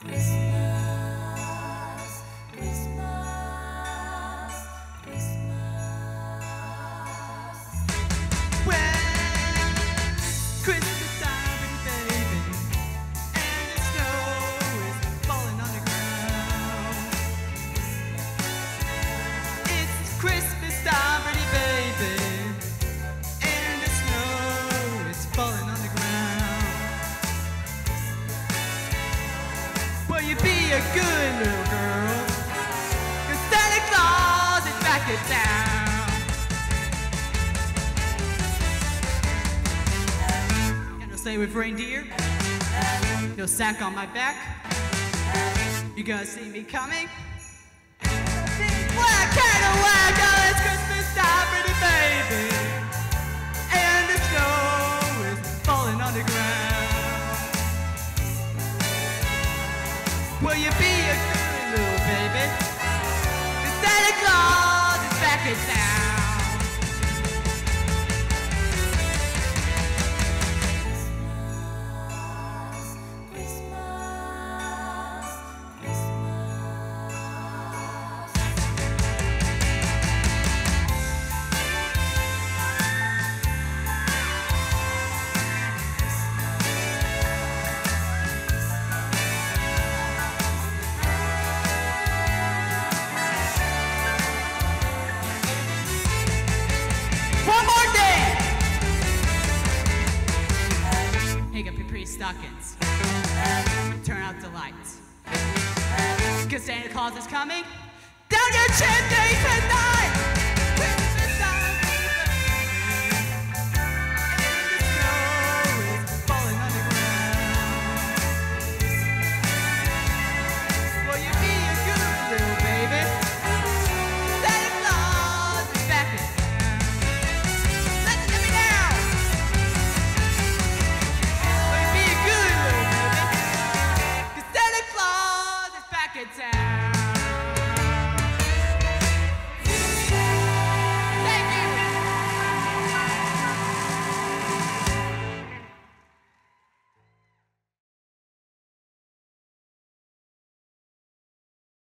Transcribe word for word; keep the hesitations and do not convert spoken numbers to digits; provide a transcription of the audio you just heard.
You be a good little girl, 'cause Santa Claus is back in town. And he'll stay with reindeer, he'll sack on my back. You gonna see me coming? Whack, Cadillac, oh, it's Christmas time, pretty baby, and the snow is falling on the ground. Will you be a good little baby? 'Cause Santa Claus is back in town. Stockings. Turn out the lights, 'cause Santa Claus is coming down your chimney tonight.